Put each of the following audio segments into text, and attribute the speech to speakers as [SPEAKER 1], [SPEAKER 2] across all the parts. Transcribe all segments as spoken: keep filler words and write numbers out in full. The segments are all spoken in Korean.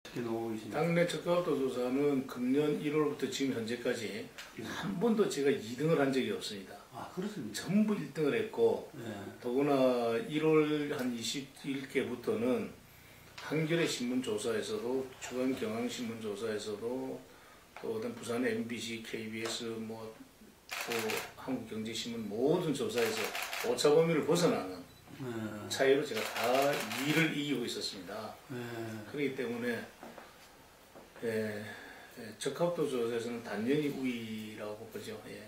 [SPEAKER 1] 어떻게 나오고 계십니까?
[SPEAKER 2] 당내 적합도 조사는 금년 일월부터 지금 현재까지 네. 한 번도 제가 이 등을 한 적이 없습니다.
[SPEAKER 1] 아, 그렇습니까?
[SPEAKER 2] 전부 일 등을 했고
[SPEAKER 1] 네.
[SPEAKER 2] 더구나 일월 한 이십일 개부터는 한겨레 신문 조사에서도 중앙경향신문 조사에서도 또 어떤 부산 엠비씨, 케이비에스 뭐 또 한국경제신문 모든 조사에서 오차 범위를 벗어나는 네. 차이로 제가 다 이 위를 이기고 있었습니다. 네. 그렇기 때문에 예, 예, 적합도 조사에서는 단연히 우위라고 보죠. 예.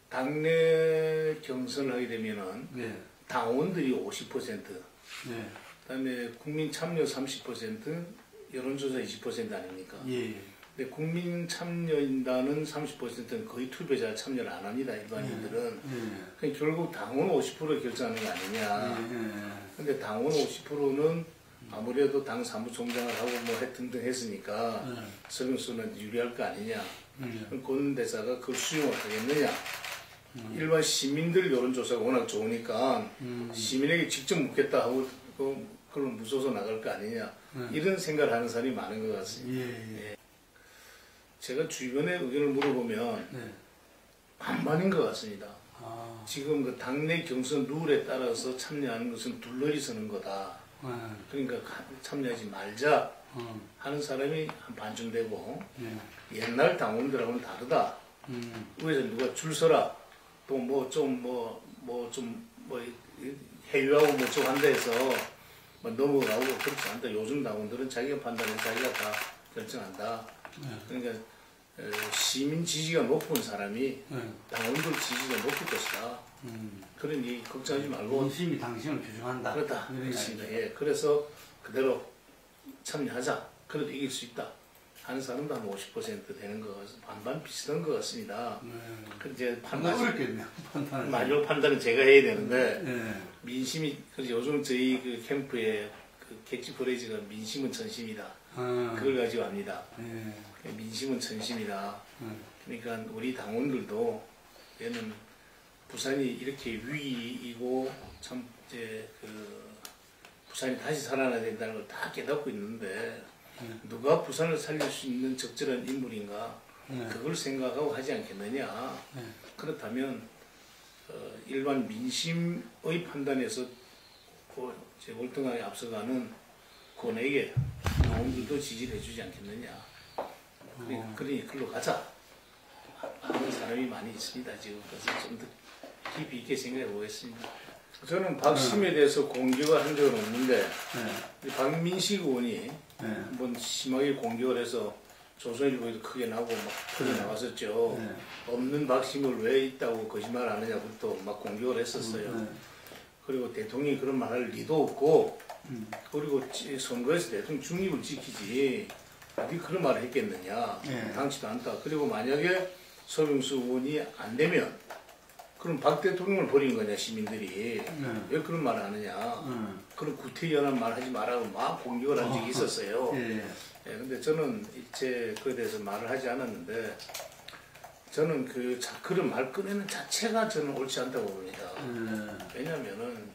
[SPEAKER 2] 당내 경선을 하게 되면은 네. 당원들이 오십 퍼센트, 네. 그다음에 국민 참여 삼십 퍼센트, 여론조사 이십 퍼센트 아닙니까? 예. 근데 국민 참여인단은 삼십 퍼센트는 거의 투표자 참여를 안 합니다. 일반인들은. 예. 예. 그러니까 결국 당원 오십 퍼센트 결정하는 거 아니냐. 예. 근데 당원 오십 퍼센트는 아무래도 당 사무총장을 하고 뭐 해 등등 했으니까 예. 서명수는 유리할 거 아니냐. 예. 권대사가 그걸 수용을 하겠느냐. 음. 일반 시민들 여론조사가 워낙 좋으니까 음. 시민에게 직접 묻겠다 하고 그걸 무서워서 나갈 거 아니냐. 음. 이런 생각을 하는 사람이 많은 것 같습니다. 예, 예. 예. 제가 주변에 의견을 물어보면 네. 반반인 것 같습니다. 아. 지금 그 당내 경선 룰에 따라서 참여하는 것은 둘러리 서는 거다. 네. 그러니까 참여하지 말자 음. 하는 사람이 한 반쯤 되고 네. 옛날 당원들하고는 다르다. 음. 위에서 누가 줄 서라. 또 뭐 좀 뭐 뭐 좀 뭐 해유하고 뭐 좀 한다 해서 뭐 넘어가고 그렇지 않다. 요즘 당원들은 자기가 판단해서 자기가 다 결정한다. 네. 그러니까 시민 지지가 높은 사람이 네. 당원들 지지가 높을 것이다. 음. 그러니 걱정하지 말고
[SPEAKER 1] 민심이 당신을 규정한다.
[SPEAKER 2] 그렇다. 그렇습니다. 예. 그래서 그대로 참여하자. 그래도 이길 수 있다. 하는 사람도 한 오십 퍼센트 되는 것 같습니다. 반반 비슷한 것 같습니다. 네. 그 이제 판단
[SPEAKER 1] 어렵겠네요. 판단.
[SPEAKER 2] 마지막 판단은 제가 해야 되는데
[SPEAKER 1] 네.
[SPEAKER 2] 민심이 그래서 요즘 저희 그 캠프에 그 캐치프레이즈가 민심은 전심이다. 아. 그걸 가지고 합니다. 네. 민심은 전심이다. 네. 그러니까 우리 당원들도 얘는 부산이 이렇게 위이고 참 이제 그 부산이 다시 살아나야 된다는 걸 다 깨닫고 있는데 네. 누가 부산을 살릴 수 있는 적절한 인물인가 네. 그걸 생각하고 하지 않겠느냐. 네. 그렇다면 어, 일반 민심의 판단에서 그 이제 월등하게 앞서가는 권에게 당원들도 지지를 해주지 않겠느냐. 그러니, 어. 그러니 글로 가자 하는 사람이 많이 있습니다. 지금 그래서 좀 더 깊이 있게 생각해 보겠습니다. 저는 박심에 대해서 공격을 한 적은 없는데 네. 박민식 의원이 네. 한번 심하게 공격을 해서 조선일보에도 크게 나오고 막 크게 네. 나왔었죠. 네. 없는 박심을 왜 있다고 거짓말 하느냐부터 막 공격을 했었어요. 네. 그리고 대통령이 그런 말 할 리도 없고 음. 그리고 선거에서 대통령 중립을 지키지 어디 그런 말을 했겠느냐. 네. 당치도 않다. 그리고 만약에 서명수 의원이 안 되면 그럼 박 대통령을 버린 거냐 시민들이. 네. 왜 그런 말을 하느냐. 네. 그런 구태연한 말 하지 말라고 막 공격을 한 적이 있었어요. 네. 예, 근데 저는 일체 그에 대해서 말을 하지 않았는데 저는 그 자, 그런 말 꺼내는 자체가 저는 옳지 않다고 봅니다. 네. 왜냐하면은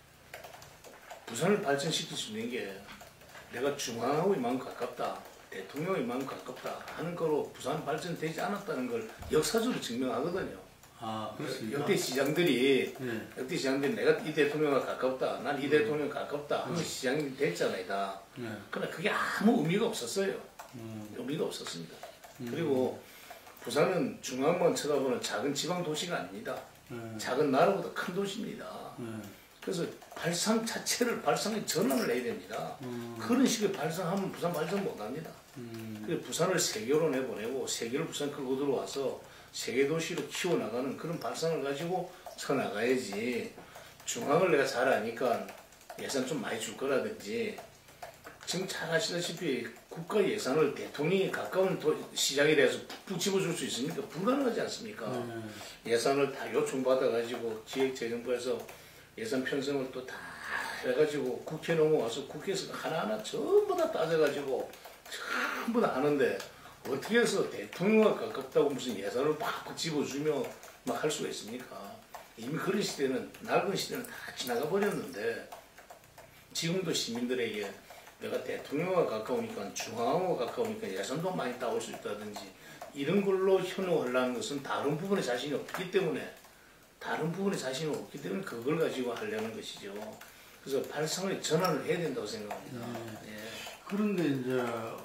[SPEAKER 2] 부산을 발전시킬 수 있는 게 내가 중앙하고 이만큼 가깝다. 대통령이 이만큼 가깝다 하는 거로 부산 발전되지 않았다는 걸 역사적으로 증명하거든요.
[SPEAKER 1] 아, 그렇습니까?
[SPEAKER 2] 역대 시장들이,
[SPEAKER 1] 네.
[SPEAKER 2] 역대 시장들이 내가 이 대통령과 가깝다, 난 이 음. 대통령 가깝다 하는 음. 시장이 됐잖아요, 다. 네. 그러나 그게 아무 의미가 없었어요. 음. 의미가 없었습니다. 음. 그리고 부산은 중앙만 쳐다보는 작은 지방 도시가 아닙니다. 네. 작은 나라보다 큰 도시입니다. 네. 그래서 발상 자체를 발상에 전환을 해야 됩니다. 음. 그런 식의 발상하면 부산 발전 못합니다. 음. 그래서 부산을 세계로 내보내고 세계로 부산 끌고 들어와서 세계 도시로 키워나가는 그런 발상을 가지고 쳐나가야지. 중앙을 내가 잘 아니까 예산 좀 많이 줄 거라든지 지금 잘 아시다시피 국가 예산을 대통령이 가까운 도, 시장에 대해서 푹푹 집어줄 수 있습니까? 불가능하지 않습니까? 음. 예산을 다 요청받아 가지고 기획재정부에서 예산 편성을 또 다 해가지고 국회 넘어와서 국회에서 하나하나 전부 다 따져가지고 전부 다 하는데 어떻게 해서 대통령과 가깝다고 무슨 예산을 팍팍 집어주며 막 할 수가 있습니까? 이미 그런 시대는, 낡은 시대는 다 지나가 버렸는데 지금도 시민들에게 내가 대통령과 가까우니까 중앙하고 가까우니까 예산도 많이 따올 수 있다든지 이런 걸로 현혹하려는 것은 다른 부분에 자신이 없기 때문에 다른 부분에 자신이 없기 때문에 그걸 가지고 하려는 것이죠. 그래서 발상의 전환을 해야 된다고 생각합니다.
[SPEAKER 1] 네.
[SPEAKER 2] 예.
[SPEAKER 1] 그런데 이제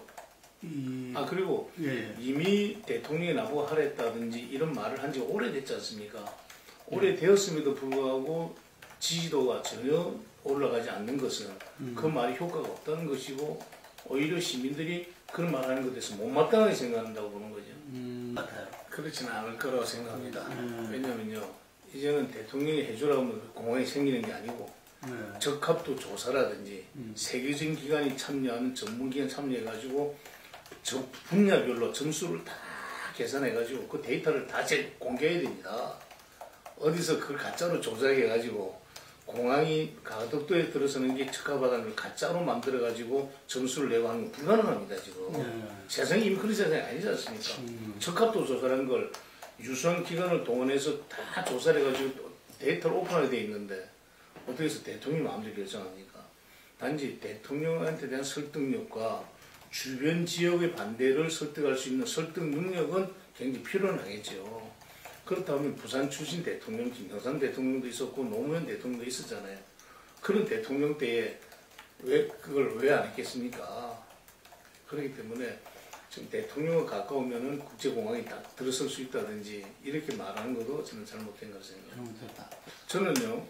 [SPEAKER 1] 이
[SPEAKER 2] 아 그리고
[SPEAKER 1] 예.
[SPEAKER 2] 이미 대통령이 나보고 하랬다든지 이런 말을 한 지가 오래됐지 않습니까? 오래되었음에도 불구하고 지지도가 전혀 올라가지 않는 것은
[SPEAKER 1] 음.
[SPEAKER 2] 그 말이 효과가 없다는 것이고 오히려 시민들이 그런 말 하는 것에 대해서 못마땅하게 생각한다고 보는 거죠.
[SPEAKER 1] 음, 같아요.
[SPEAKER 2] 그렇지는 않을 거라고 생각합니다.
[SPEAKER 1] 음.
[SPEAKER 2] 왜냐면요, 이제는 대통령이 해주라고 하면 공항이 생기는 게 아니고
[SPEAKER 1] 네.
[SPEAKER 2] 적합도 조사라든지
[SPEAKER 1] 음.
[SPEAKER 2] 세계적인 기관이 참여하는 전문기관 참여해가지고 저 분야별로 점수를 다 계산해가지고 그 데이터를 다 제 공개해야 됩니다. 어디서 그걸 가짜로 조작해가지고 공항이 가덕도에 들어서는 게 적합하다는 걸 가짜로 만들어가지고 점수를 내고 하는 건 불가능합니다 지금.
[SPEAKER 1] 네.
[SPEAKER 2] 세상이 이미 그런 세상이 아니지 않습니까?
[SPEAKER 1] 음.
[SPEAKER 2] 적합도 조사라는 걸 유수한 기관을 동원해서 다 조사를 해가지고 데이터를 오픈하게 돼 있는데 어떻게 해서 대통령이 마음대로 결정합니까? 단지 대통령한테 대한 설득력과 주변 지역의 반대를 설득할 수 있는 설득 능력은 굉장히 필요는 하겠죠. 그렇다면 부산 출신 대통령, 김영삼 대통령도 있었고 노무현 대통령도 있었잖아요. 그런 대통령 때에 왜 그걸 왜 안 했겠습니까? 그렇기 때문에 지금 대통령과 가까우면은 국제공항이 딱 들어설 수 있다든지 이렇게 말하는 것도 저는 잘못된 거라고 생각합니다.
[SPEAKER 1] 잘못했다.
[SPEAKER 2] 저는요,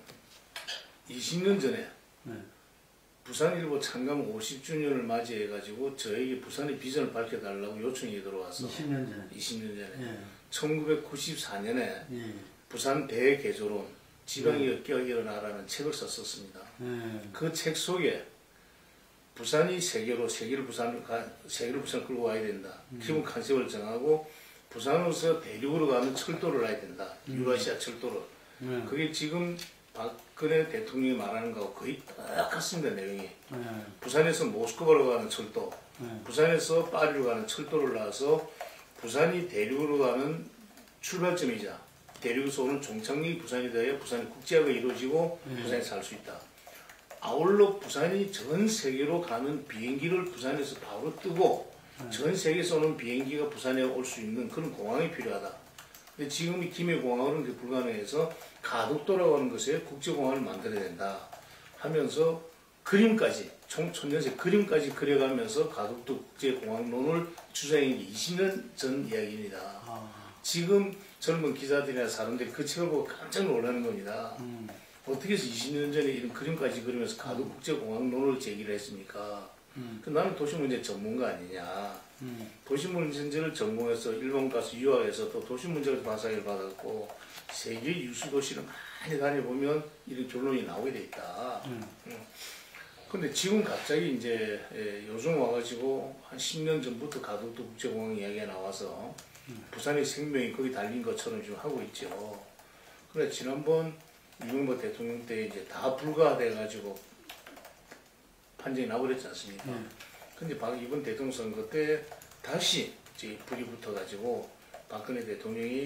[SPEAKER 2] 이십 년 전에
[SPEAKER 1] 네.
[SPEAKER 2] 부산일보 창간 오십 주년을 맞이해가지고 저에게 부산의 비전을 밝혀달라고 요청이 들어와서
[SPEAKER 1] 이십 년 전에.
[SPEAKER 2] 이십 년 전에
[SPEAKER 1] 예.
[SPEAKER 2] 천구백구십사 년에
[SPEAKER 1] 예.
[SPEAKER 2] 부산 대개조론 지방이 엮여 일어나라는 책을 썼었습니다.
[SPEAKER 1] 예.
[SPEAKER 2] 그 책 속에 부산이 세계로 세계를 부산을 가, 세계를 부산을 끌고 와야 된다.
[SPEAKER 1] 음.
[SPEAKER 2] 기본 컨셉을 정하고 부산으로서 대륙으로 가는 철도를 놔야 된다.
[SPEAKER 1] 음.
[SPEAKER 2] 유라시아 철도를.
[SPEAKER 1] 예.
[SPEAKER 2] 그게 지금 박근혜 대통령이 말하는 거하고 거의 똑같습니다. 내용이.
[SPEAKER 1] 예.
[SPEAKER 2] 부산에서 모스크바로 가는 철도,
[SPEAKER 1] 예.
[SPEAKER 2] 부산에서 파리로 가는 철도를 놔서 부산이 대륙으로 가는 출발점이자 대륙에서 오는 종착역이 부산이 되어야 부산의 국제화가 이루어지고
[SPEAKER 1] 예.
[SPEAKER 2] 부산에 살 수 있다. 아울러 부산이 전 세계로 가는 비행기를 부산에서 바로 뜨고
[SPEAKER 1] 예.
[SPEAKER 2] 전 세계에서 오는 비행기가 부산에 올 수 있는 그런 공항이 필요하다. 근데 지금 이 김해공항은 그게 불가능해서 가덕도라고 하는 것에 국제공항을 만들어야 된다 하면서 그림까지 총 천년새 그림까지 그려가면서 가덕도 국제공항론을 주장한 게 이십 년 전 이야기입니다.
[SPEAKER 1] 아.
[SPEAKER 2] 지금 젊은 기자들이나 사람들이 그 책을 보고 깜짝 놀라는 겁니다.
[SPEAKER 1] 음.
[SPEAKER 2] 어떻게 해서 이십 년 전에 이런 그림까지 그리면서 가덕 국제공항론을 제기를 했습니까?
[SPEAKER 1] 음.
[SPEAKER 2] 그 나는 도시문제 전문가 아니냐.
[SPEAKER 1] 음.
[SPEAKER 2] 도시문제를 전공해서 일본 가서 유학해서 또 도시문제를 박사학위를 받았고 세계 유수 도시를 많이 다녀보면 이런 결론이 나오게 돼 있다.
[SPEAKER 1] 음.
[SPEAKER 2] 근데 지금 갑자기 이제 예, 요즘 와가지고 한 십 년 전부터 가덕도 국제공항 이야기가 나와서
[SPEAKER 1] 음.
[SPEAKER 2] 부산의 생명이 거기 달린 것처럼 지금 하고 있죠. 그래 지난번 이명박 대통령 때 이제 다 불가돼가지고 판정이 나버렸지 않습니까?
[SPEAKER 1] 음.
[SPEAKER 2] 근데 박 이번 대통령 선거 때 다시 이제 불이 붙어가지고 박근혜 대통령이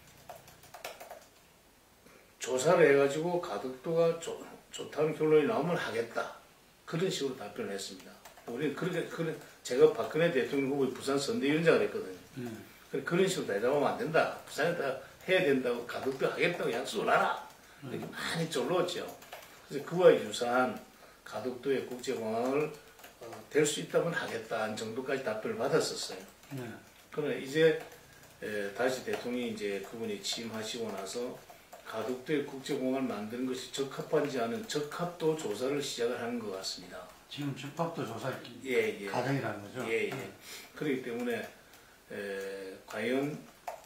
[SPEAKER 2] 조사를 해가지고 가덕도가 좋, 좋다는 결론이 나오면 하겠다. 그런 식으로 답변을 했습니다. 우리는 그렇게, 그런, 제가 박근혜 대통령 후보의 부산 선대위원장을 했거든요.
[SPEAKER 1] 음.
[SPEAKER 2] 그런 식으로 대답하면 안 된다. 부산에다 해야 된다고 가덕도 하겠다고 약속을 하라. 이렇게 많이 쫄랐죠. 그래서 그와 유사한 가덕도의 국제공항을 어, 될 수 있다면 하겠다는 정도까지 답변을 받았었어요.
[SPEAKER 1] 네.
[SPEAKER 2] 그러나 이제 에, 다시 대통령이 이제 그분이 취임하시고 나서 가덕도의 국제공항을 만드는 것이 적합한지 않은 적합도 조사를 시작을 하는 것 같습니다.
[SPEAKER 1] 지금 적합도 조사
[SPEAKER 2] 예, 예.
[SPEAKER 1] 과정이라는 거죠.
[SPEAKER 2] 예, 예. 그렇기 때문에 에, 과연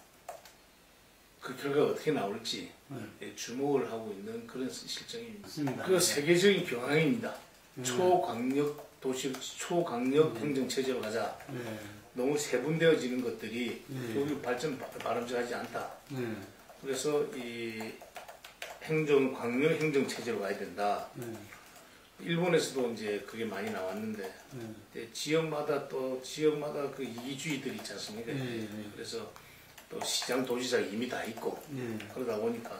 [SPEAKER 2] 그 결과가 어떻게 나올지
[SPEAKER 1] 네.
[SPEAKER 2] 예, 주목을 하고 있는 그런 실정입니다.
[SPEAKER 1] 맞습니다.
[SPEAKER 2] 그 세계적인 경향입니다.
[SPEAKER 1] 음.
[SPEAKER 2] 초강력 도시, 초강력
[SPEAKER 1] 음.
[SPEAKER 2] 행정 체제로 가자.
[SPEAKER 1] 네.
[SPEAKER 2] 너무 세분되어지는 것들이
[SPEAKER 1] 네.
[SPEAKER 2] 여기 발전 바- 바람직하지 않다.
[SPEAKER 1] 네.
[SPEAKER 2] 그래서 이 행정 광역 행정 체제로 가야 된다.
[SPEAKER 1] 네.
[SPEAKER 2] 일본에서도 이제 그게 많이 나왔는데
[SPEAKER 1] 네.
[SPEAKER 2] 근데 지역마다 또 지역마다 그 이기주의들이 있지 않습니까?
[SPEAKER 1] 네, 네.
[SPEAKER 2] 그래서 또 시장 도지사가 이미 다 있고
[SPEAKER 1] 네.
[SPEAKER 2] 그러다 보니까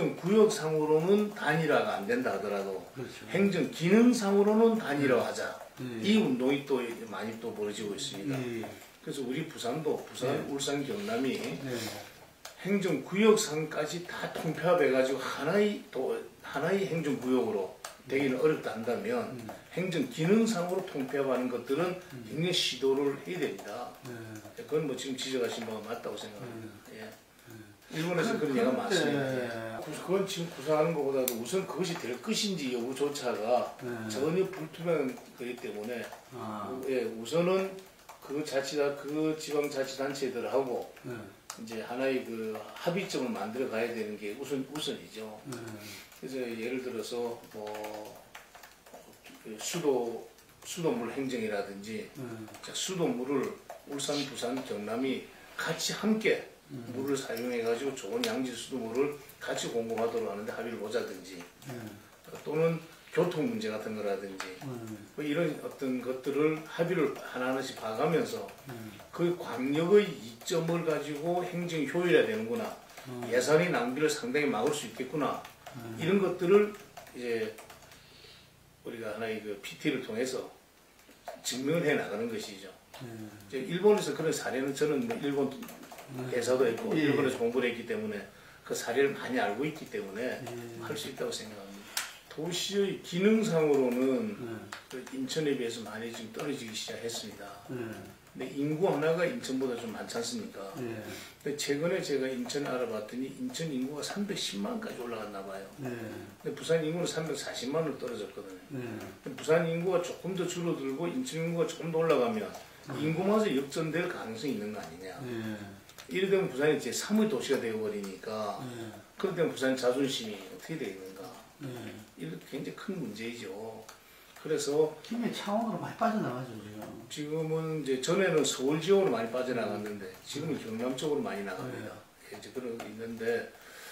[SPEAKER 2] 행정구역상으로는 단일화가 안 된다 하더라도
[SPEAKER 1] 그렇죠.
[SPEAKER 2] 행정 기능상으로는 단일화하자.
[SPEAKER 1] 네.
[SPEAKER 2] 이 운동이 또 많이 또 벌어지고 있습니다.
[SPEAKER 1] 네.
[SPEAKER 2] 그래서 우리 부산도 부산,
[SPEAKER 1] 네.
[SPEAKER 2] 울산, 경남이
[SPEAKER 1] 네.
[SPEAKER 2] 행정구역상까지 다 통폐합해가지고 하나의 또 하나의 행정구역으로 되기는 어렵다 한다면
[SPEAKER 1] 음.
[SPEAKER 2] 행정기능상으로 통폐합하는 것들은
[SPEAKER 1] 음.
[SPEAKER 2] 굉장히 시도를 해야 됩니다.
[SPEAKER 1] 네.
[SPEAKER 2] 그건 뭐 지금 지적하신 바가 맞다고 생각합니다.
[SPEAKER 1] 음.
[SPEAKER 2] 예. 일본에서 그런 예가 많습니다.
[SPEAKER 1] 네.
[SPEAKER 2] 예. 그건 지금 구상하는 것보다도 우선 그것이 될 것인지 여부조차가
[SPEAKER 1] 네.
[SPEAKER 2] 전혀 불투명한 거기 때문에
[SPEAKER 1] 아.
[SPEAKER 2] 예, 우선은 그 자치단 그 지방자치단체들하고
[SPEAKER 1] 네.
[SPEAKER 2] 이제 하나의 그 합의점을 만들어 가야 되는 게 우선 우선이죠.
[SPEAKER 1] 네.
[SPEAKER 2] 그래서 예를 들어서 뭐 수도 수도물 행정이라든지
[SPEAKER 1] 네.
[SPEAKER 2] 자, 수도물을 울산, 부산, 경남이 같이 함께
[SPEAKER 1] 음.
[SPEAKER 2] 물을 사용해 가지고 좋은 양질 수도물을 같이 공급하도록 하는데 합의를 보자든지
[SPEAKER 1] 네.
[SPEAKER 2] 또는 교통 문제 같은 거라든지
[SPEAKER 1] 네.
[SPEAKER 2] 뭐 이런 어떤 것들을 합의를 하나하나씩 봐가면서
[SPEAKER 1] 네.
[SPEAKER 2] 그 광역의 이점을 가지고 행정 효율화 되는구나.
[SPEAKER 1] 음.
[SPEAKER 2] 예산의 낭비를 상당히 막을 수 있겠구나.
[SPEAKER 1] 음.
[SPEAKER 2] 이런 것들을 이제 우리가 하나의 그 피티를 통해서 증명을 해 나가는 것이죠.
[SPEAKER 1] 네.
[SPEAKER 2] 이제 일본에서 그런 사례는 저는 뭐 일본 회사도 있고
[SPEAKER 1] 예.
[SPEAKER 2] 일본에서 공부를 했기 때문에 그 사례를 많이 알고 있기 때문에
[SPEAKER 1] 예.
[SPEAKER 2] 할 수 있다고 생각합니다. 도시의 기능상으로는
[SPEAKER 1] 네.
[SPEAKER 2] 그 인천에 비해서 많이 지금 떨어지기 시작했습니다.
[SPEAKER 1] 네.
[SPEAKER 2] 근데 인구 하나가 인천보다 좀 많지 않습니까?
[SPEAKER 1] 네.
[SPEAKER 2] 근데 최근에 제가 인천 알아봤더니 인천 인구가 삼백십만까지 올라갔나 봐요.
[SPEAKER 1] 네.
[SPEAKER 2] 근데 부산 인구는 삼백사십만으로 떨어졌거든요.
[SPEAKER 1] 네.
[SPEAKER 2] 근데 부산 인구가 조금 더 줄어들고 인천 인구가 조금 더 올라가면 인구마저 역전될 가능성이 있는 거 아니냐.
[SPEAKER 1] 네.
[SPEAKER 2] 이래 되면 부산이 제삼의 도시가 되어버리니까
[SPEAKER 1] 네.
[SPEAKER 2] 그럴 때는 부산 자존심이 어떻게 되겠는가.
[SPEAKER 1] 네.
[SPEAKER 2] 이런 굉장히 큰 문제이죠. 그래서
[SPEAKER 1] 힘이 창원으로 많이 빠져나가죠, 지금.
[SPEAKER 2] 지금은 이제 전에는 서울 지역으로 많이 빠져나갔는데 지금은 경남 쪽으로 많이 나갑니다. 예, 이제 그런 게 있는데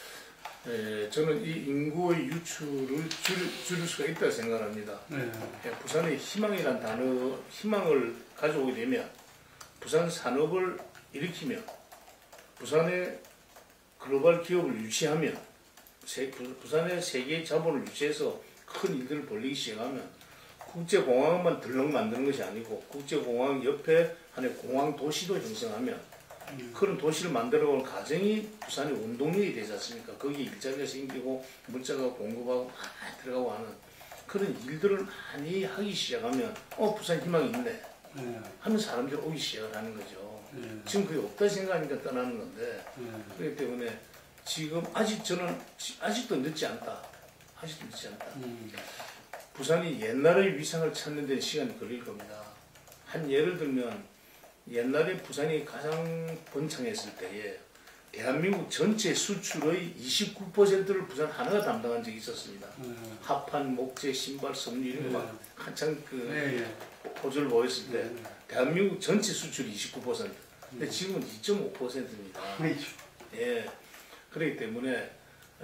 [SPEAKER 2] 에, 저는 이 인구의 유출을 줄, 줄일 수가 있다고 생각합니다.
[SPEAKER 1] 네.
[SPEAKER 2] 예, 부산의 희망이란 단어, 희망을 가져오게 되면 부산 산업을 일으키면 부산의 글로벌 기업을 유치하면 세, 부산의 세계 자본을 유치해서 큰 일들을 벌리기 시작하면 국제공항만 덜렁 만드는 것이 아니고 국제공항 옆에 하나의 공항 도시도 형성하면
[SPEAKER 1] 음.
[SPEAKER 2] 그런 도시를 만들어가는 과정이 부산의 원동력이 되지 않습니까? 거기에 일자리가 생기고 문자가 공급하고 많이 들어가고 하는 그런 일들을 많이 하기 시작하면 어 부산 희망이 있네
[SPEAKER 1] 네.
[SPEAKER 2] 하는 사람들이 오기 시작을 하는 거죠.
[SPEAKER 1] 네.
[SPEAKER 2] 지금 그게 없다 생각하니까 떠나는 건데
[SPEAKER 1] 네.
[SPEAKER 2] 그렇기 때문에 지금 아직 저는 아직도 늦지 않다. 아직도 늦지 않다.
[SPEAKER 1] 음.
[SPEAKER 2] 부산이 옛날의 위상을 찾는 데 시간이 걸릴 겁니다. 한 예를 들면 옛날에 부산이 가장 번창했을 때에 대한민국 전체 수출의 이십구 퍼센트를 부산 하나가 담당한 적이 있었습니다.
[SPEAKER 1] 네.
[SPEAKER 2] 합판, 목재, 신발, 섬유 이런 거 막 한창 그
[SPEAKER 1] 네.
[SPEAKER 2] 호주를 보였을 때
[SPEAKER 1] 네.
[SPEAKER 2] 대한민국 전체 수출이 이십구 퍼센트. 근데 지금은 이 점 오 퍼센트입니다.
[SPEAKER 1] 그렇죠.
[SPEAKER 2] 예. 그렇기 때문에 에,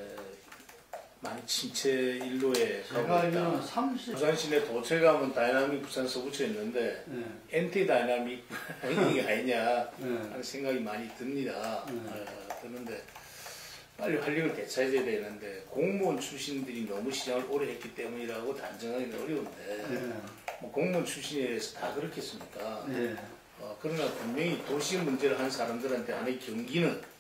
[SPEAKER 2] 많이 침체 일로에
[SPEAKER 1] 제가
[SPEAKER 2] 가고
[SPEAKER 1] 알기로는
[SPEAKER 2] 있다.
[SPEAKER 1] 삼십.
[SPEAKER 2] 부산 시내 도처에 가면 다이나믹 부산 서구쳐 있는데
[SPEAKER 1] 네.
[SPEAKER 2] 엔티 다이나믹 이게 아니냐
[SPEAKER 1] 네.
[SPEAKER 2] 하는 생각이 많이 듭니다.
[SPEAKER 1] 네.
[SPEAKER 2] 어, 드는데 빨리 활력을 되찾아야 되는데 공무원 출신들이 너무 시장을 오래 했기 때문이라고 단정하기는 어려운데
[SPEAKER 1] 네.
[SPEAKER 2] 뭐 공무원 출신에서 다 그렇겠습니까?
[SPEAKER 1] 네.
[SPEAKER 2] 어, 그러나 분명히 도시 문제를 한 사람들한테 하는 경기는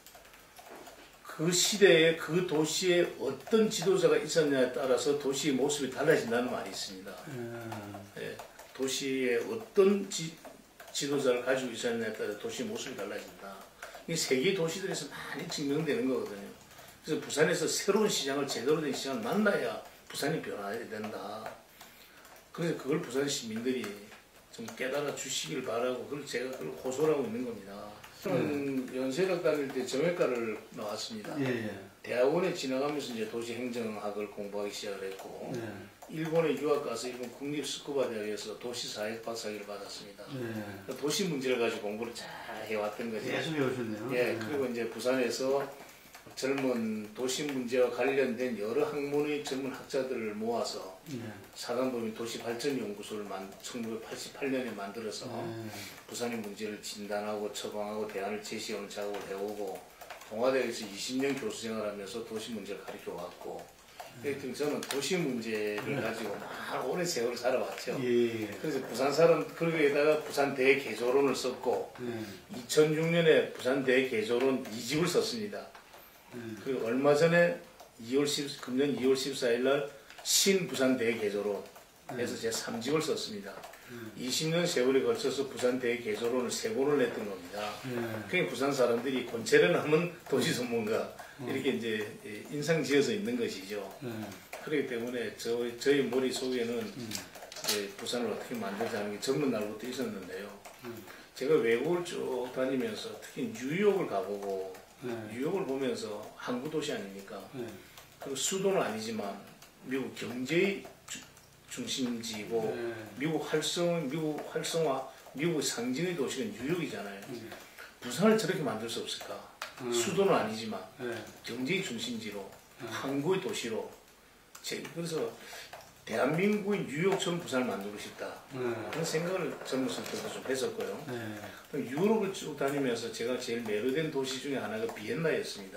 [SPEAKER 2] 그 시대에 그 도시에 어떤 지도자가 있었냐에 따라서 도시의 모습이 달라진다는 말이 있습니다.
[SPEAKER 1] 네.
[SPEAKER 2] 예, 도시에 어떤 지, 지도자를 가지고 있었냐에 따라 도시의 모습이 달라진다. 이게 세계 도시들에서 많이 증명되는 거거든요. 그래서 부산에서 새로운 시장을 제대로 된 시장을 만나야 부산이 변화해야 된다. 그래서 그걸 부산 시민들이 좀 깨달아 주시길 바라고 그걸 제가 그걸 호소를 하고 있는 겁니다. 저는 네. 연세대학 다닐 때 정외과를 나왔습니다.
[SPEAKER 1] 예, 예.
[SPEAKER 2] 대학원에 지나가면서 이제 도시행정학을 공부하기 시작을 했고
[SPEAKER 1] 네.
[SPEAKER 2] 일본에 유학 가서 일본 국립스쿠바 대학에서 도시사회학 박사학위를 받았습니다.
[SPEAKER 1] 네.
[SPEAKER 2] 도시 문제를 가지고 공부를 잘 해왔던 거죠.
[SPEAKER 1] 계속 배우셨네요.
[SPEAKER 2] 예,
[SPEAKER 1] 네.
[SPEAKER 2] 그리고 이제 부산에서 젊은 도시 문제와 관련된 여러 학문의 젊은 학자들을 모아서
[SPEAKER 1] 네.
[SPEAKER 2] 사단법인 도시발전연구소를 천구백팔십팔 년에 만들어서
[SPEAKER 1] 네.
[SPEAKER 2] 부산의 문제를 진단하고 처방하고 대안을 제시하는 작업을 해오고 동아대에서 이십 년 교수 생활하면서 도시 문제를 가르쳐 왔고 하여튼 저는 도시 문제를 가지고 막 오랜 세월을 살아왔죠.
[SPEAKER 1] 예.
[SPEAKER 2] 그래서 부산 사람, 거기에다가 부산 대개조론을 썼고,
[SPEAKER 1] 예.
[SPEAKER 2] 이천육 년에 부산 대개조론 이 집을 썼습니다. 그리고 얼마 전에 이월 십, 금년 이월 십사일 날 신부산 대개조론 해서 제 삼 집을 썼습니다. 이십 년 세월에 걸쳐서 부산 대개조론을 세 권을 냈던 겁니다. 그게 부산 사람들이 권채를 하면 도시 전문가 이렇게 이제 인상 지어서 있는 것이죠. 그렇기 때문에 저, 저희 머릿속에는 이제 부산을 어떻게 만들자는 게 젊은 날부터 있었는데요. 제가 외국을 쭉 다니면서 특히 뉴욕을 가보고 뉴욕을 보면서 항구 도시 아닙니까? 그리고 수도는 아니지만 미국 경제의 주, 중심지이고 미국 활성, 미국 활성화, 미국 상징의 도시가 뉴욕이잖아요. 부산을 저렇게 만들 수 없을까? 수도는 아니지만 경제의 중심지로 항구의 도시로 제, 그래서 대한민국의 뉴욕처럼 부산을 만들고 싶다. 그런 생각을 젊었을 때도 좀 했었고요. 유럽을 쭉 다니면서 제가 제일 매료된 도시 중에 하나가 비엔나였습니다.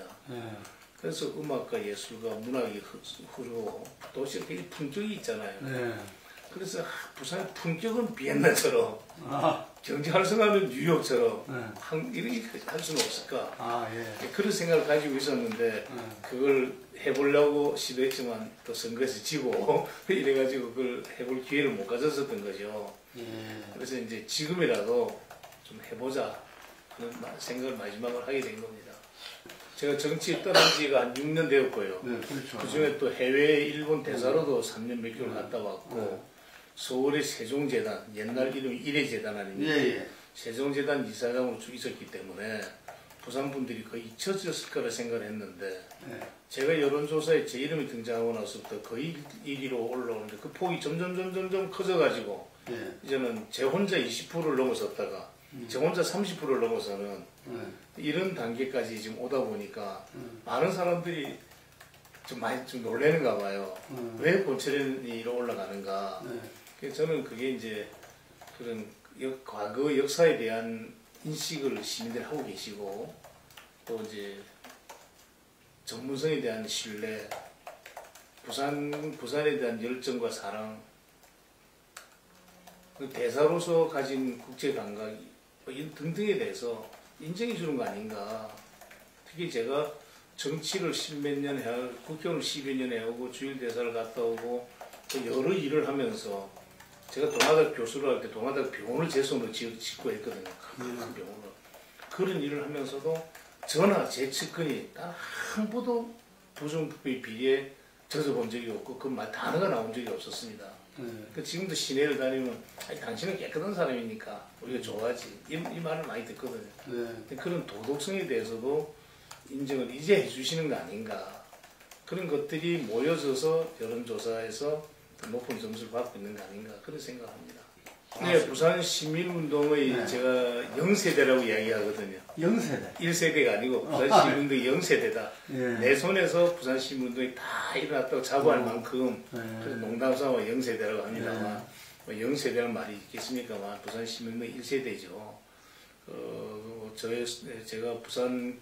[SPEAKER 2] 그래서 음악과 예술과 문학이 흐르고 도시가 굉장히 품격이 있잖아요. 그래서 부산의 품격은 비엔나처럼
[SPEAKER 1] 아.
[SPEAKER 2] 경제 활성화는 뉴욕처럼
[SPEAKER 1] 네.
[SPEAKER 2] 한, 이렇게 할 수는 없을까?
[SPEAKER 1] 아, 예.
[SPEAKER 2] 그런 생각을 가지고 있었는데 그걸 해보려고 시도했지만 또 선거에서 지고 이래가지고 그걸 해볼 기회를 못 가졌었던 거죠.
[SPEAKER 1] 예.
[SPEAKER 2] 그래서 이제 지금이라도 좀 해보자 그런 생각을 마지막으로 하게 된 겁니다. 제가 정치에 떠난 지가 한 육 년 되었고요.
[SPEAKER 1] 네, 그렇죠.
[SPEAKER 2] 그 중에 또 해외 일본 대사로도 삼 년 몇 개월 갔다 왔고
[SPEAKER 1] 네.
[SPEAKER 2] 서울의 세종재단, 옛날 이름이 일해재단 아닙니까?
[SPEAKER 1] 예, 예.
[SPEAKER 2] 세종재단 이사장으로 쭉 있었기 때문에 부산 분들이 거의 잊혀졌을 거라 생각을 했는데
[SPEAKER 1] 예.
[SPEAKER 2] 제가 여론조사에 제 이름이 등장하고 나서부터 거의 일 위로 올라오는데 그 폭이 점점 점점 점 커져가지고
[SPEAKER 1] 예.
[SPEAKER 2] 이제는 제 혼자 이십 퍼센트를 넘어섰다가 제 혼자 삼십 퍼센트를 넘어서는
[SPEAKER 1] 예.
[SPEAKER 2] 이런 단계까지 지금 오다 보니까
[SPEAKER 1] 음.
[SPEAKER 2] 많은 사람들이 좀 많이 좀 놀라는가 봐요.
[SPEAKER 1] 음.
[SPEAKER 2] 왜 본체련이 이로 올라가는가.
[SPEAKER 1] 예.
[SPEAKER 2] 그래서 저는 그게 이제 그런 역, 과거 역사에 대한 인식을 시민들이 하고 계시고 또 이제 전문성에 대한 신뢰, 부산, 부산에 대한 열정과 사랑, 그 대사로서 가진 국제 감각 뭐 이런 등등에 대해서 인정해 주는 거 아닌가. 특히 제가 정치를 십몇 년 해, 국회의원을 십여 년 해오고 주일 대사를 갔다 오고 또 여러 일을 하면서 제가 동아대 교수를 할 때 동아대 병원을 제 손으로 짓고 했거든요. 큰 병원을. 그런 일을 하면서도 저나 제 측근이 단 한 번도 부정부패의 비리에 젖어본 적이 없고 그 말 단어가 나온 적이 없었습니다.
[SPEAKER 1] 네.
[SPEAKER 2] 그 지금도 시내를 다니면 아니, 당신은 깨끗한 사람이니까 우리가 좋아하지 이, 이 말을 많이 듣거든요.
[SPEAKER 1] 네.
[SPEAKER 2] 근데 그런 도덕성에 대해서도 인정을 이제 해주시는 거 아닌가. 그런 것들이 모여져서 여론조사에서 높은 점수를 받고 있는 거 아닌가 그런 생각합니다. 네, 부산 시민운동의
[SPEAKER 1] 네.
[SPEAKER 2] 제가 영세대라고 이야기하거든요.
[SPEAKER 1] 영세대.
[SPEAKER 2] 일 세대가 아니고 부산 시민운동의 영세대다.
[SPEAKER 1] 예.
[SPEAKER 2] 내 손에서 부산 시민운동이 다 일어났다고 자부할 만큼
[SPEAKER 1] 네.
[SPEAKER 2] 그래서 농담삼아 영세대라고 합니다만 뭐 영세대라는 말이 있겠습니까만 부산 시민운동 일 세대죠. 어, 저의, 제가 부산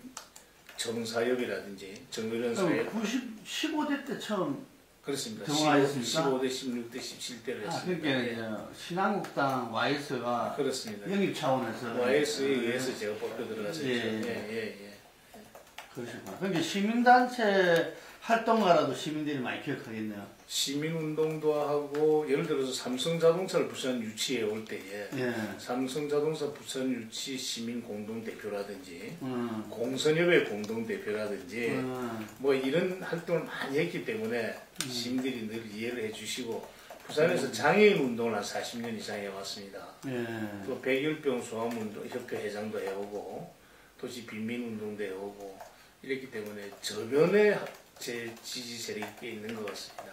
[SPEAKER 2] 정사협이라든지 정의련 사회
[SPEAKER 1] 구십, 십오 대 때 처음
[SPEAKER 2] 그렇습니다.
[SPEAKER 1] 정화했습니까?
[SPEAKER 2] 십오 대, 십육 대, 십칠 대를
[SPEAKER 1] 아,
[SPEAKER 2] 했습니다.
[SPEAKER 1] 그러니까
[SPEAKER 2] 예.
[SPEAKER 1] 이제 신한국당 와이에스가
[SPEAKER 2] 그렇습니다.
[SPEAKER 1] 영입 차원에서
[SPEAKER 2] 와이에스에 의해서 제가 뽑혀 들어갔었죠.
[SPEAKER 1] 예,
[SPEAKER 2] 예,
[SPEAKER 1] 예.
[SPEAKER 2] 예, 예.
[SPEAKER 1] 그러시구나. 그러니까 시민단체 활동가라도 시민들이 많이 기억하겠네요.
[SPEAKER 2] 시민운동도 하고 예를 들어서 삼성자동차를 부산 유치해 올 때에
[SPEAKER 1] 예.
[SPEAKER 2] 삼성자동차 부산 유치 시민 공동대표라든지
[SPEAKER 1] 음.
[SPEAKER 2] 공선협의 공동대표라든지
[SPEAKER 1] 음.
[SPEAKER 2] 뭐 이런 활동을 많이 했기 때문에 시민들이 늘 이해를 해주시고 부산에서 장애인 운동을 한 사십 년 이상 해왔습니다.
[SPEAKER 1] 예.
[SPEAKER 2] 또 백일병 수화문도 협회 회장도 해오고 도시 빈민운동도 해오고 이랬기 때문에 저변에 제 지지 세력이 있는 것 같습니다.